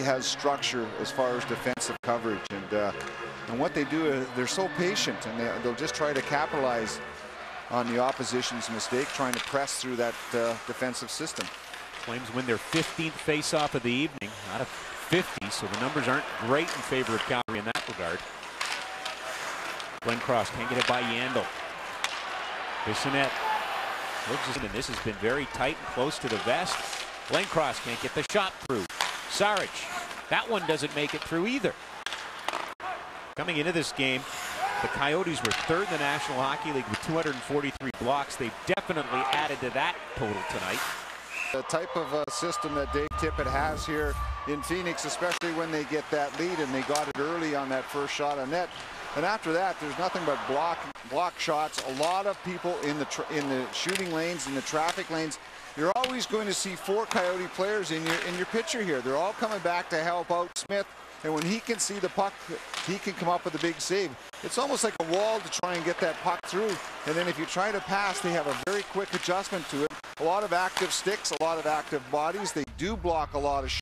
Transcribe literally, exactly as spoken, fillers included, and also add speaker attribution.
Speaker 1: has structure as far as defensive coverage, and uh, and what they do is they're so patient, and they, they'll just try to capitalize on the opposition's mistake, trying to press through that uh, defensive system.
Speaker 2: Flames win their fifteenth face-off of the evening out of fifty, so the numbers aren't great in favor of Calgary in that regard. Glenn Cross can't get it by Yandel. Bissonnette. And this has been very tight and close to the vest. Glenn Cross can't get the shot through. Saric, that one doesn't make it through either. Coming into this game, the Coyotes were third in the National Hockey League with two hundred forty-three blocks. They've definitely added to that total tonight.
Speaker 1: The type of uh, system that Dave Tippett has here in Phoenix, especially when they get that lead, and they got it early on that first shot on net. And after that, there's nothing but block block shots. A lot of people in the tr in the shooting lanes, in the traffic lanes. You're always going to see four Coyote players in your in your picture here. They're all coming back to help out Smith. And when he can see the puck, he can come up with a big save. It's almost like a wall to try and get that puck through. And then if you try to pass, they have a very quick adjustment to it. A lot of active sticks, a lot of active bodies. They do block a lot of shots.